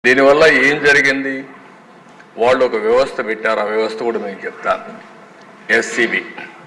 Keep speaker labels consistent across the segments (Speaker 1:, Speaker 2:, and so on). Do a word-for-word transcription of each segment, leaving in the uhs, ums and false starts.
Speaker 1: దీనివల్ల ఏం జరిగింది? వాళ్ళు ఒక వ్యవస్థ పెట్టారు. ఆ వ్యవస్థ కూడా నేను చెప్తాను. ఎస్సీబీ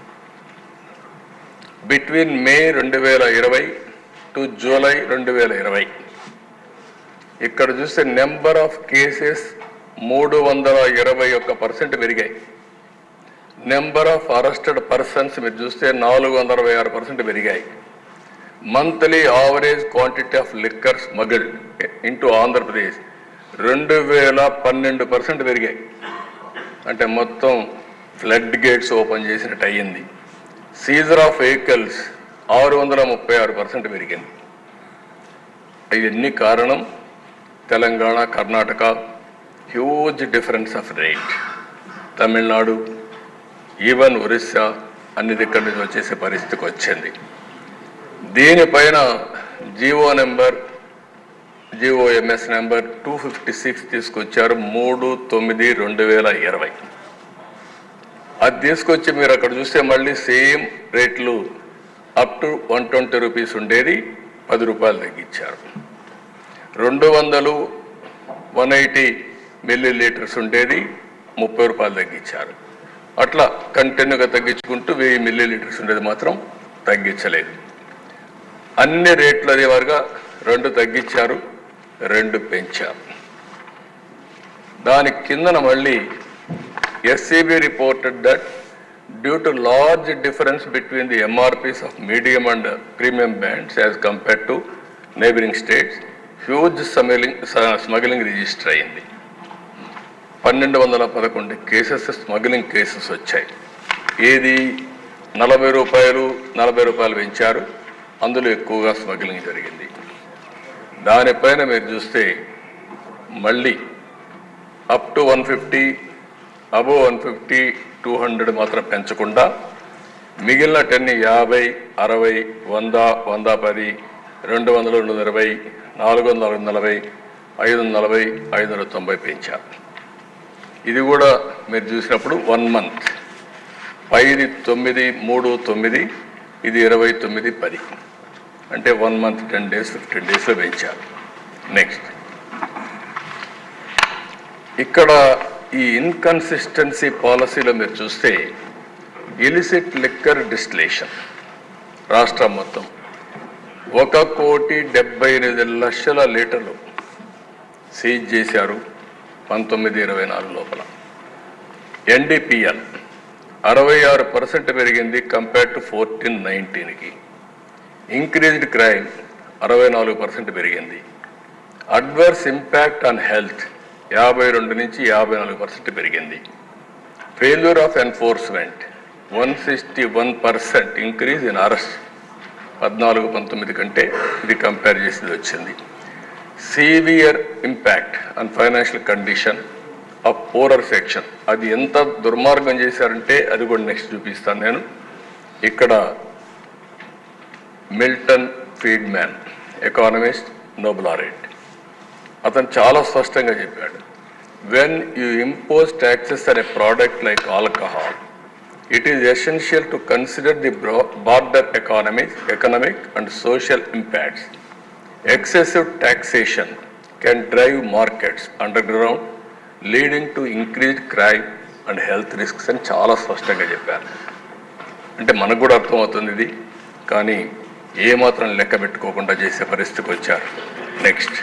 Speaker 1: బిట్వీన్ మే రెండు వేల ఇరవై టు జూలై రెండు వేల ఇరవై ఇక్కడ చూస్తే నెంబర్ ఆఫ్ కేసెస్ మూడు వందల ఇరవై ఒక్క పర్సెంట్ పెరిగాయి. నెంబర్ ఆఫ్ అరెస్టెడ్ పర్సన్స్ మీరు చూస్తే నాలుగు వందల అరవై ఆరు పర్సెంట్ పెరిగాయి. Monthly average quantity of liquor smuggled into Andhra Pradesh రెండు వేల పన్నెండు పర్సెంట్ పెరిగాయి. అంటే మొత్తం ఫ్లడ్ గేట్స్ ఓపెన్ చేసినట్టు అయ్యింది. సీజర్ ఆఫ్ వెహికల్స్ ఆరు వందల ముప్పై ఆరు పర్సెంట్ పెరిగింది. ఇవన్నీ కారణం Telangana, Karnataka huge difference of rate. Tamil Nadu, even Orissa అన్ని దగ్గర నుంచి వచ్చేసే పరిస్థితికి వచ్చింది. దీనిపైన GO number GOMS number two fifty six తీసుకొచ్చారు మూడు తొమ్మిది రెండు వేల ఇరవై అది తీసుకొచ్చి మీరు అక్కడ చూస్తే మళ్ళీ సేమ్ రేట్లు up to one twenty rupees ఉండేది పది రూపాయలు తగ్గించారు. రెండు వందలు వన్ ఎయిటీ మిల్లీ లీటర్స్ ఉండేది ముప్పై రూపాయలు తగ్గించారు. అట్లా కంటిన్యూగా తగ్గించుకుంటూ వెయ్యి మిల్లీ లీటర్స్ ఉండేది మాత్రం తగ్గించలేదు. అన్ని రేట్లు అదే వారుగా రెండు తగ్గించారు, రెండు పెంచారు. దాని కిందన మళ్ళీ SCB reported that due to large difference between the MRPs of medium and premium brands as compare to neighbouring states huge smuggling smuggling register అయింది. పన్నెండు వందల పదకొండు కేసెస్ స్మగ్లింగ్ కేసెస్ వచ్చాయి. ఏది నలభై రూపాయలు నలభై రూపాయలు పెంచారు, అందులో ఎక్కువగా స్మగ్లింగ్ జరిగింది. దానిపైన మీరు చూస్తే మళ్ళీ up to one fifty above one fifty two hundred మాత్రం పెంచకుండా మిగిలిన టెన్ యాభై అరవై వంద వంద పది రెండు వందల రెండు వందల ఇరవై నాలుగు వందల నాలుగు నలభై ఐదు వందల నలభై ఐదు వందల తొంభై పెంచారు. ఇది కూడా మీరు చూసినప్పుడు వన్ మంత్ పైది తొమ్మిది మూడు తొమ్మిది ఇది ఇరవై తొమ్మిది పది అంటే one month ten days fifteen డేస్లో పెంచారు. నెక్స్ట్ ఇక్కడ ఈ ఇన్కన్సిస్టెన్సీ పాలసీలో మీరు చూస్తే ఇలిసిట్ లిక్కర్ డిస్టిలేషన్ రాష్ట్రం మొత్తం ఒక కోటి డెబ్బై ఎనిమిది లక్షల లీటర్లు సీజ్ చేశారు పంతొమ్మిది ఇరవై నాలుగు లోపల. ఎన్డీపీఎల్ అరవై ఆరు పర్సెంట్ పెరిగింది కంపేర్ టు ఫోర్టీన్ నైన్టీన్కి. ఇంక్రీజ్డ్ క్రైమ్ అరవై నాలుగు పర్సెంట్ పెరిగింది. అడ్వర్స్ ఇంపాక్ట్ ఆన్ హెల్త్ యాభై రెండు నుంచి యాభై నాలుగు పర్సెంట్ పెరిగింది. Failure of enforcement one sixty one percent increase in arrest పద్నాలుగు పంతొమ్మిది కంటే ఇది కంపేర్ చేసేది వచ్చింది. Severe impact on financial condition of poorer section అది ఎంత దుర్మార్గం చేశారంటే అది కూడా నెక్స్ట్ చూపిస్తాను నేను. ఇక్కడ Milton Friedman economist Nobel laureate అతను చాలా స్పష్టంగా చెప్పాడు, వెన్ యూ ఇంపోజ్ ట్యాక్సెస్ అనే product like alcohol it is essential to consider the border economic economic and social impacts. Excessive taxation can drive markets underground leading to increased crime and health risks అని చాలా స్పష్టంగా చెప్పారు. అంటే మనకు కూడా అర్థమవుతుంది ఇది, కానీ ఏమాత్రం లెక్క పెట్టుకోకుండా చేసే పరిస్థితికి వచ్చారు. నెక్స్ట్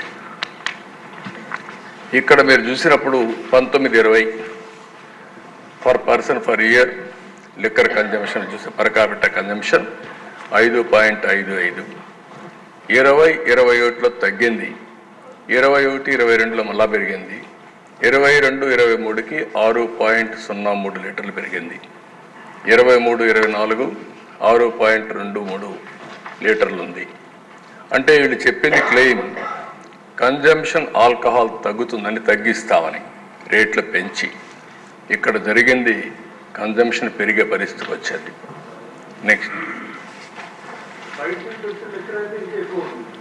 Speaker 1: ఇక్కడ మీరు చూసినప్పుడు పంతొమ్మిది ఇరవై for person for year liquor consumption చూస్తే పర్ క్యాపిటా కన్జంప్షన్ ఐదు పాయింట్ ఐదు ఐదు ఇరవై ఇరవై ఒకటిలో తగ్గింది, ఇరవై ఒకటి ఇరవై రెండులో మళ్ళా పెరిగింది, ఇరవై రెండు ఇరవై మూడుకి ఆరు పాయింట్ సున్నా మూడు లీటర్లు పెరిగింది, ఇరవై మూడు ఇరవై నాలుగు ఆరు పాయింట్ రెండు మూడు లీటర్లు ఉంది. అంటే వీళ్ళు చెప్పింది క్లెయిమ్ కన్జంప్షన్ ఆల్కహాల్ తగ్గుతుందని తగ్గిస్తామని రేట్లు పెంచి, ఇక్కడ జరిగింది కన్జంప్షన్ పెరిగే పరిస్థితికి వచ్చేది. నెక్స్ట్